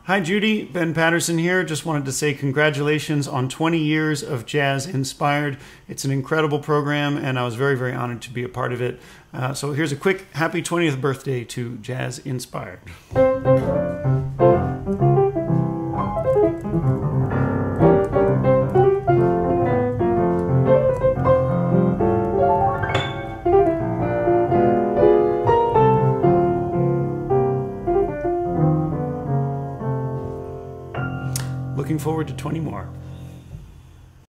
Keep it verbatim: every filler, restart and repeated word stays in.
Hi Judy, Ben Paterson here. Just wanted to say congratulations on twenty years of Jazz Inspired. It's an incredible program and I was very, very honored to be a part of it. Uh, so here's a quick happy twentieth birthday to Jazz Inspired. Looking forward to twenty more.